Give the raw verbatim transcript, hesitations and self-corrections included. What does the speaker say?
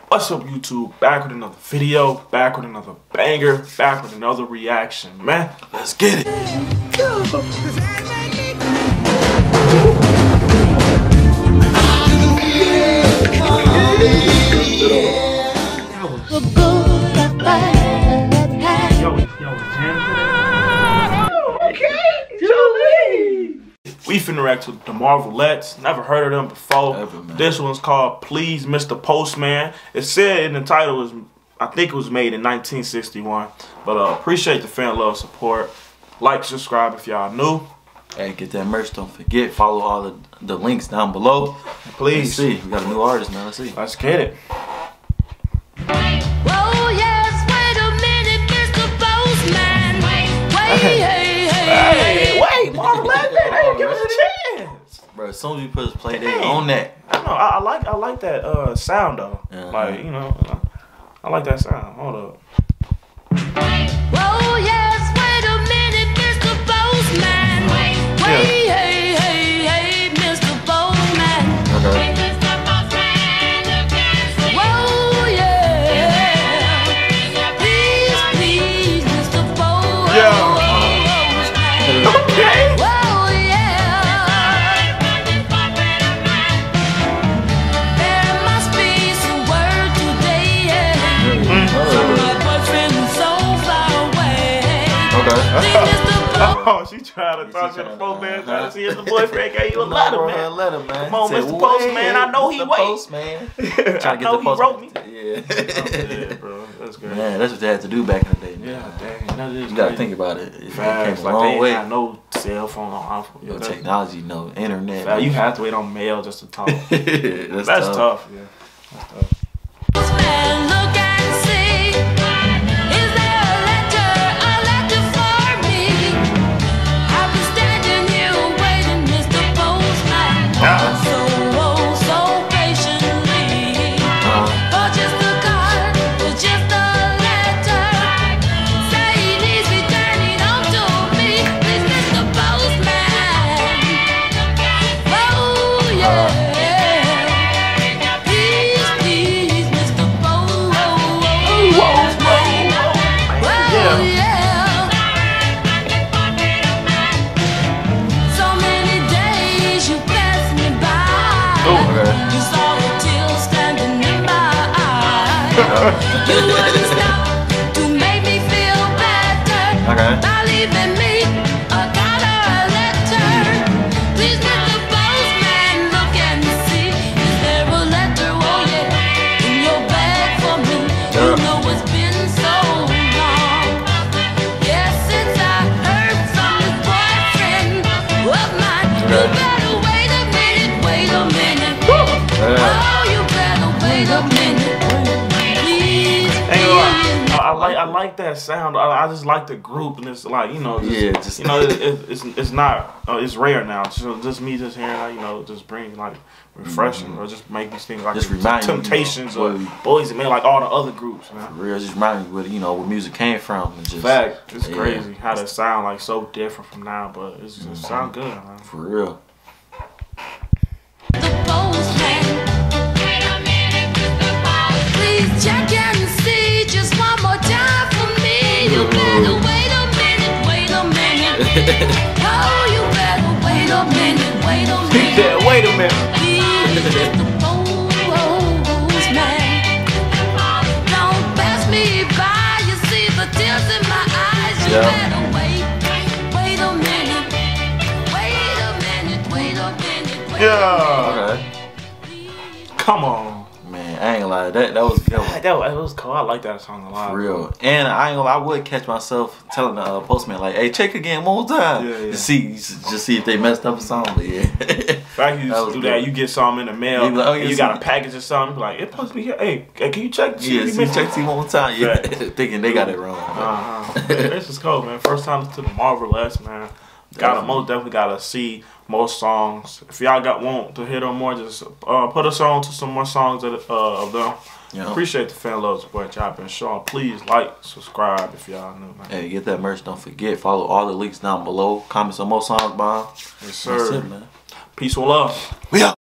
What's up, YouTube? Back with another video, back with another banger, back with another reaction, man. Let's get it. We finna react to the Marvelettes. Never heard of them before. Ever, this one's called Please Mister Postman. It said in the title was, I think it was made in nineteen sixty-one. But uh, appreciate the fan love support. Like, subscribe if y'all new. Hey, get that merch. Don't forget. Follow all the, the links down below. Please. Let's see. We got a new artist, man. Let's see. Let's get it. Oh yes, wait a minute, Mister Postman. Wait, hey, hey, hey, wait, Marvelette, hey, give us a chance. Bro, as soon as you put us play, they on that. I know, I, I like, I like that uh sound though. Uh-huh. Like, you know, I like that sound. Hold up. oh yes, wait a minute, Mister Postman. Wait, hey, hey, hey, Mister Postman. Okay. Whoa, yeah. Please, please, Mister Postman. Yeah. Okay. Whoa, yeah. There must be some word today, yeah. My boyfriend is so far away. Okay. Oh, she trying to talk to the postman, trying to see if the boyfriend gave you a letter, man. Letter, man. Come on, Mister Postman, I know he wait. Postman. I know he wrote me. Yeah. Yeah, bro, that's good. Man, that's what they had to do back in the day. Man. Yeah, dang, that is You gotta crazy. think about it. It Facts, came a like long they way. ain't got no cell phone on iPhone. No Yeah, that- technology, no internet. Fact, you have to wait on mail just to talk. that's, That's tough. tough. Yeah, that's tough. Postman, look and see. Is there a letter, a letter for me? I've been standing here waiting, Mister Postman. Ah. So, oh, so patiently. Uh, For just a card, for just a letter. Say he needs returning home to me. Please, Mister Postman. Oh, yeah. Please, please, Mister Postman. Oh, yeah. So many days you passed me by. okay. You saw the tears standing in my eyes. You wouldn't stop to make me feel better Okay. by leaving me a card or a letter. Please, Mister Postman, look and see. Is there a letter, oh yeah, in your bag for me? You Yeah. know it's been so long. Yes, since I heard from this boyfriend of mine. You Okay. better wait a minute, wait a minute. Yeah. Oh, you better wait a minute. Please, Ain't gonna lie, please. I, I like I like that sound. I, I just like the group, and it's like, you know, just, Yeah, just- you know, it, it, it's it's not uh, it's rare now. Just, just me just hearing, like, you know, just bring like refreshing or just make these things like Just remind you, you know, Temptations what or we- Boys and Men, like all the other groups, man. Real, just remind me where, you know, where music came from. And just, Fact, it's yeah. crazy how that sound like so different from now, but it's just sound good, man. For real. The postman. Please check and see just one more time for me. You better wait a minute, wait a minute. Oh, you better wait a minute, wait a minute. Yeah, wait a minute. Please, Mister Postman. Don't pass me by. You see the tears in my eyes. You Yeah. better wait, wait a minute, wait a minute, wait a minute, wait Yeah, Okay. come on. Man, I ain't gonna lie. That, that was good. That, that was cool. I like that song a lot. For real. And I ain't gonna lie, I would catch myself telling the uh, postman, like, hey, check again one more time. Yeah, yeah. To see, just see if they messed up or something. But yeah. Fact, you That used was to do good. that. You get something in the mail, You be like, oh, and yeah, you see- got a package or something. Be like, it's supposed to be here. Hey, hey, can you check? Yeah, You see, missed check it. see one more time. Yeah. Right. Thinking they got it wrong. Uh-huh. This is cool, man. First time to the Marvelettes, man. Gotta Definitely. most definitely gotta see more songs. If y'all got want to hear them more, just uh, put us on to some more songs of, uh, of them. Yeah. Appreciate the fan love support y'all been showing. Please like, subscribe if y'all new, man. Hey, get that merch. Don't forget. Follow all the links down below. Comment some more songs, Bob. Yes, sir. That's it, man. Peace and love. We out.